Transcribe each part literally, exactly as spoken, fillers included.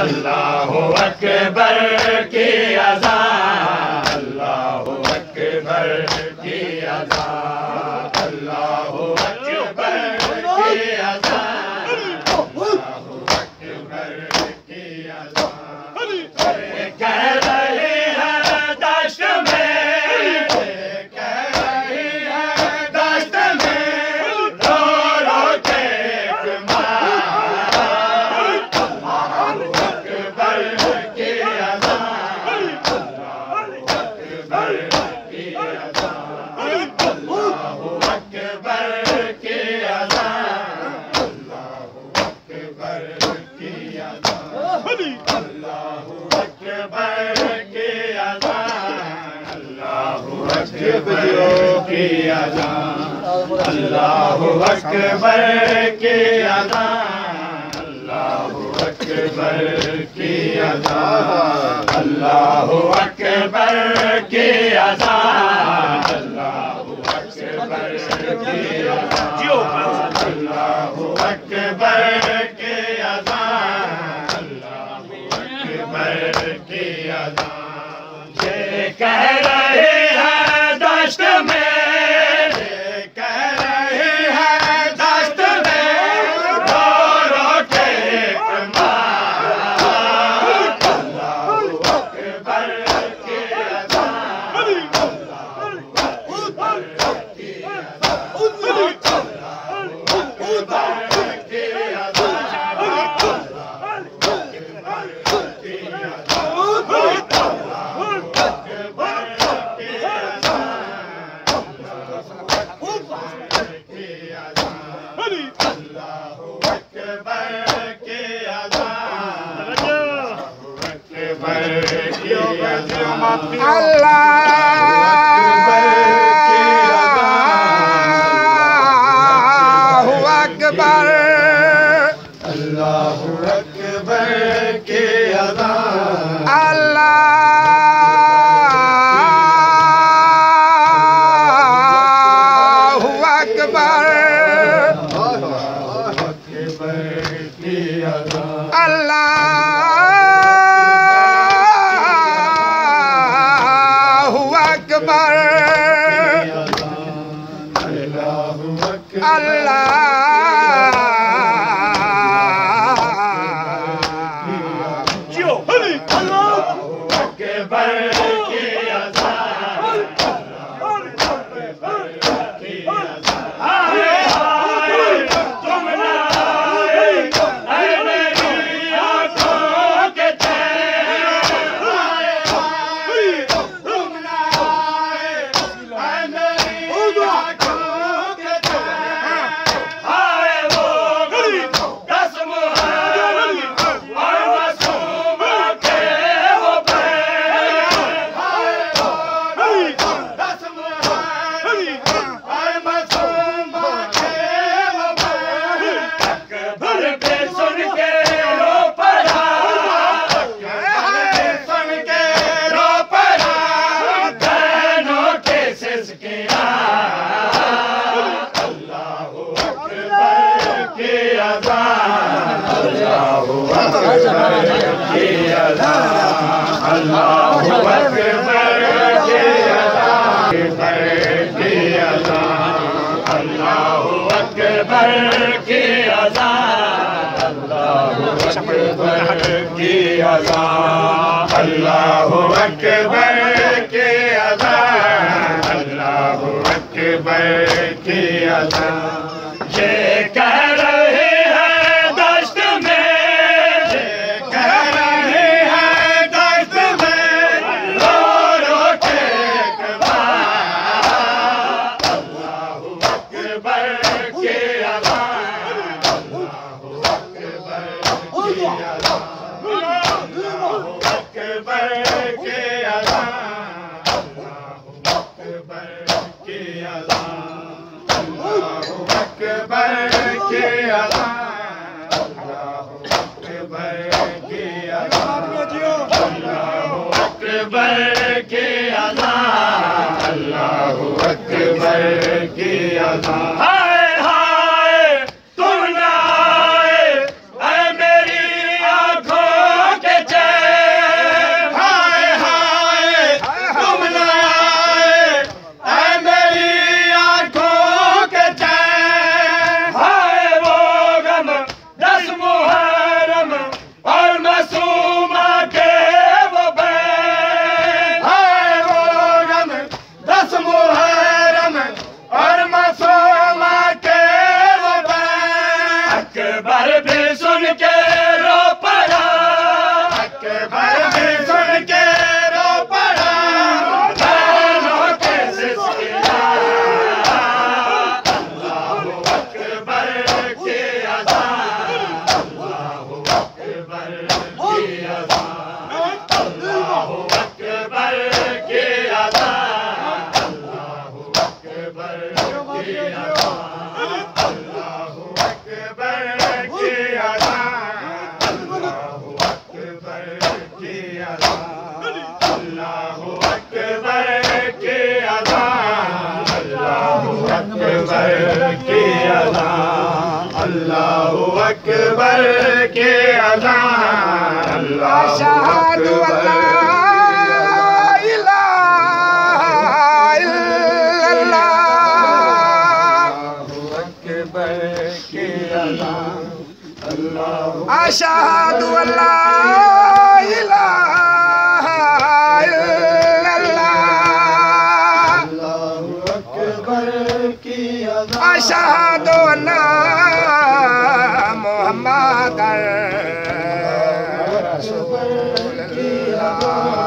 اللہ اکبر کی اذان اللہ اکبر کی اذان اللہ اکبر کی اذان اللہ اکبر کی اذان کہہ رہی ہے دشت میں کہہ رہی ہے دشت میں رو رو کے اللہ اکبر کی اذان اللہ اکبر کی اذان اللہ اکبر کی اذان اللہ اکبر کی اذان اللہ اکبر کی اذان اللہ اکبر کی اذان یہ کہہ رہے ہیں دشت میں اللہ اکبر کی اذان اللہ اکبر کی اذان یہ کہہ رہے ہیں دشت میں یہ کہہ رہے ہیں دشت میں رو رو کے اقبال اللہ اکبر کی اذان اللہ اکبر کی اذان اکبر کی اذان اللہ اکبر کی اذان اللہ اکبر کی اذان اللہ اکبر کی اذان اللہ اکبر کی اذان اللہ اکبر کی اذان کی اذان اللہ اکبر کی اذان اللہ اکبر کی اذان اللہ اکبر کی اذان اللہ اکبر کی اذان اللہ اکبر کی اذان اللہ اکبر کی اذان اللہ اکبر کی اذان اللہ اشہد ان لا الہ الا اللہ اکبر کی اذان اللہ اشہد ان لا الہ الا اللہ اکبر کی اذان اشہد ان محمد رسول اللہ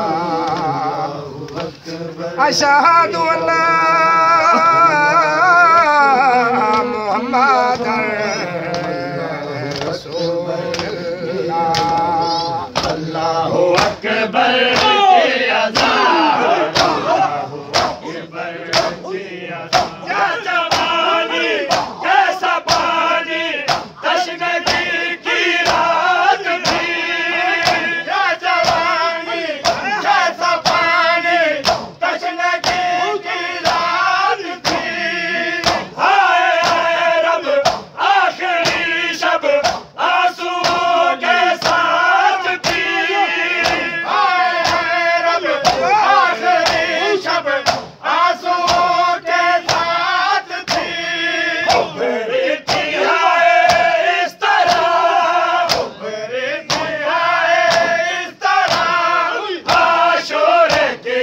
اشہد ان محمد رسول اللہ اللہ اکبر کی اذان اللہ اکبر کی اذان کیا جوانی کیسا پانی تشنگی کی رات تھی کیا جوانی کیسا پانی تشنگی کی رات تھی ہائے ہائے رب آخری شب آنسوؤں کے ساتھ تھی ہائے ہائے رب آخری شب آنسوؤں کے ساتھ تھی ابھری تھی ہائے اس طرح ابھری تھی ہائے اس طرح عاشورے کی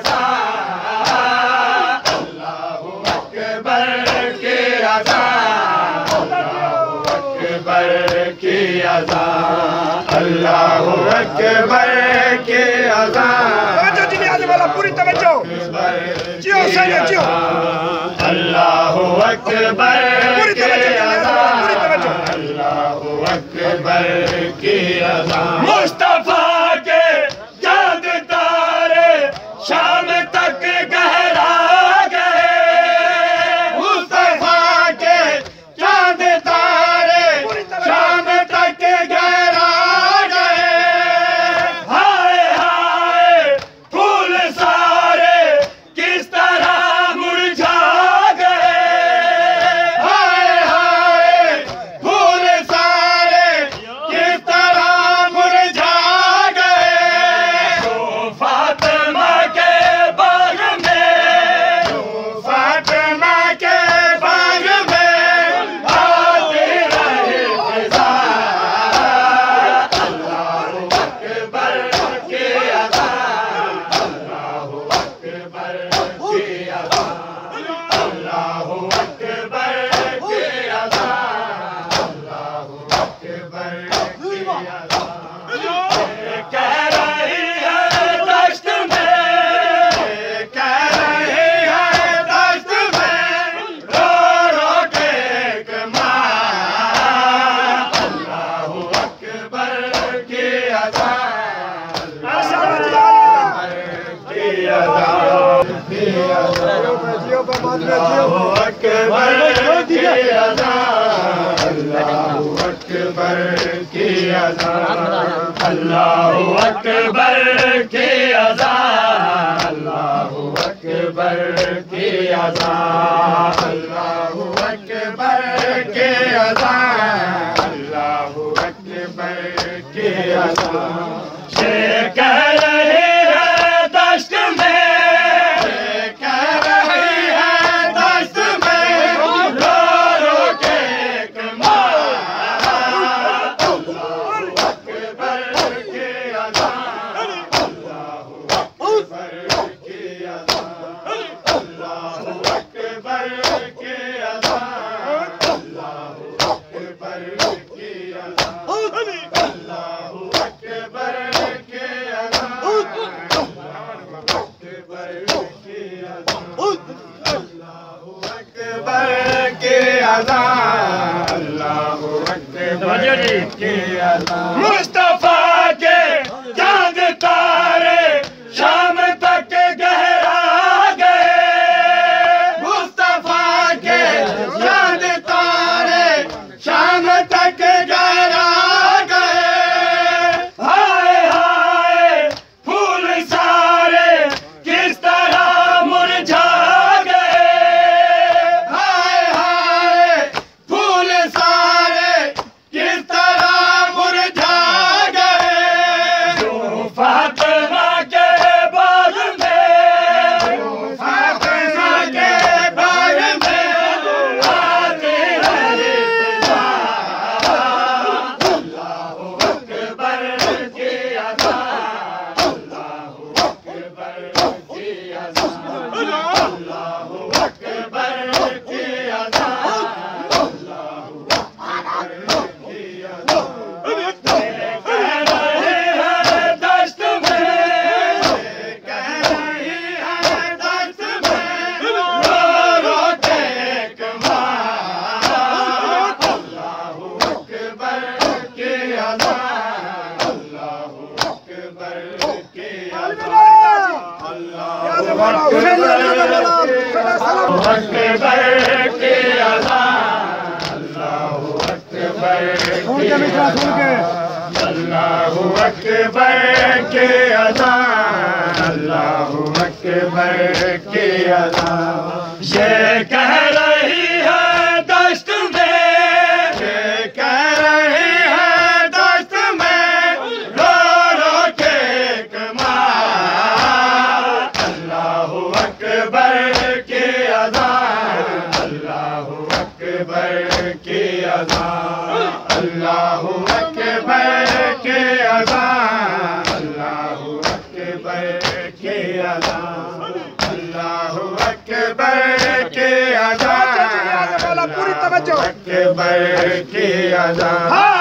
اذان اللہ اکبر کی اذان اللہ اکبر کی اذان اللہ اکبر کی اذان توجہ جی نیاز والا پوری توجہ جیو سینہ جیو اللہ اکبر پوری کی توجہ اذان پوری توجہ اللہ اکبر کی اذان مصطفیٰ کے چاند تارے شام تک گہرا گئے مصطفیٰ کے چاند تارے شام تک گہرا گئے ہائے ہائے پھول سارے کس طرح مرجھا گئے ہائے ہائے پھول سارے کس طرح مرجھا گئے تو فاطمہ کے باغ میں تو فاطمہ کے باغ میں آتی رہی فضا اللہ اکبر کی اذان اللہ اکبر کی اذان اللہ اکبر کی اذان اللہ اکبر کی اذان کہہ رہی ہے دشت میں کہہ رہی ہے دشت میں رو رو کے ایک ماں اللہ اکبر کی اذان اللہ اکبر کی اذان کی اذان جیو پہ بعد میں جیو اللہ اکبر کی اذان اللہ اکبر کی اذان اللہ اکبر کی اذان اللہ اکبر کی اذان اللہ اکبر کی اذان اللہ اکبر کی اذان یہ کہہ رہی ہے دشت میں یہ کہہ رہی ہے دشت میں رو رو کے ایک ماں اللہ اکبر کی اذان اللہ اکبر کی اذان اللہ اکبر کی اذان اللہ اکبر کی اذان اللہ اکبر کی اذان اللہ اکبر کی اذان مصطفیٰ اللہ اکبر کی اذان اللہ اکبر کی اذان یہ کہہ رہی ہے دشت میں یہ کہہ رہی ہے دشت میں رو رو کے ایک ماں اللہ اکبر کی اذان اللہ اکبر کی اذان اللہ اکبر کی اذان اللہ اکبر کی اذان اللہ اکبر کی اذان پوری توجہ اکبر کی اذان